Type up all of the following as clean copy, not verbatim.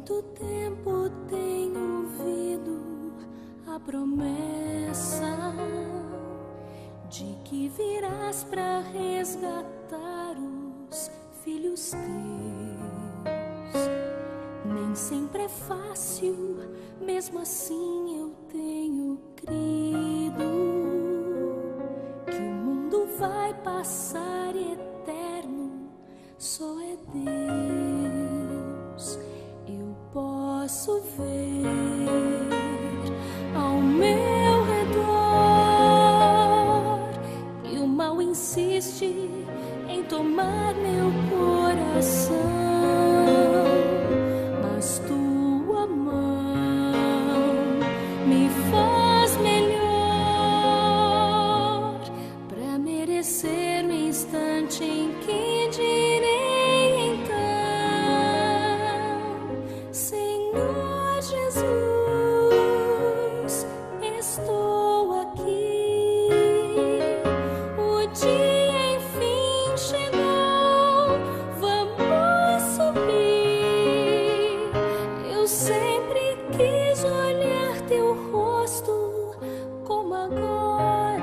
muito tempo tenho ouvido a promessa de que virás para resgatar os filhos teus. Nem sempre é fácil, mesmo assim eu tenho crido que o mundo vai passar e eterno só é Deus. Eu posso ver ao meu redor que o mal insiste em tomar meu coração, mas tua mão me faz melhor para merecer no instante em que direi então: Senhor Jesus, estou aqui. O dia enfim chegou, vamos subir. Eu sempre quis olhar teu rosto como agora.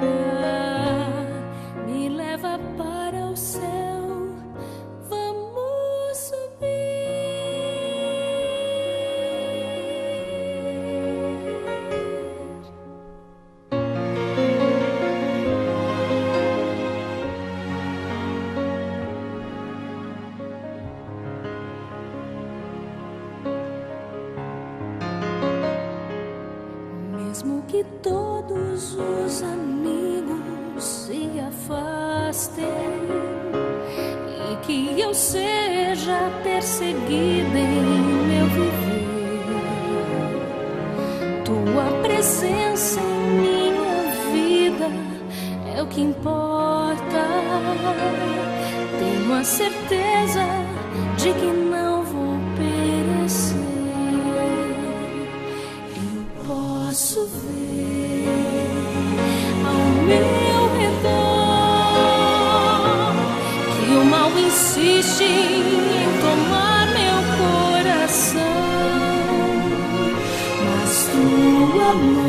Me leva para o céu, vamos subir. Mesmo que todos os amigos se afastem e que eu seja perseguida em meu viver, tua presença em minha vida é o que importa. Tenho a certeza de que não vou perecer. Posso ver ao meu redor que o mal insiste em tomar meu coração, mas tua mão